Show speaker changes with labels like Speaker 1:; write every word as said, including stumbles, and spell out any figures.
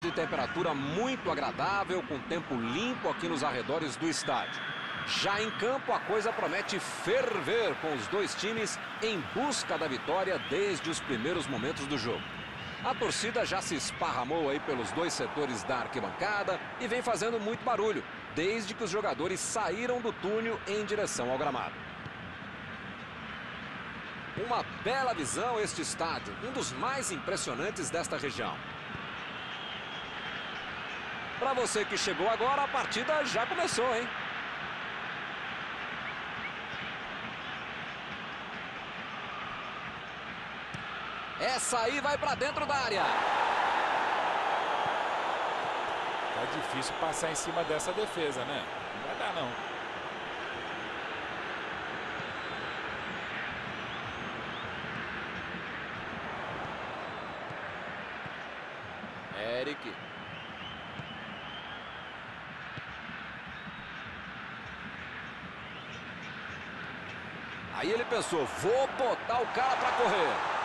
Speaker 1: de temperatura muito agradável, com tempo limpo aqui nos arredores do estádio. Já em campo, a coisa promete ferver, com os dois times em busca da vitória desde os primeiros momentos do jogo. A torcida já se esparramou aí pelos dois setores da arquibancada e vem fazendo muito barulho, desde que os jogadores saíram do túnel em direção ao gramado. Uma bela visão este estádio, um dos mais impressionantes desta região. Para você que chegou agora, a partida já começou, hein? Essa aí vai para dentro da área.
Speaker 2: Tá difícil passar em cima dessa defesa, né? Não vai dar, não.
Speaker 1: Eric. Aí ele pensou, vou botar o cara para correr.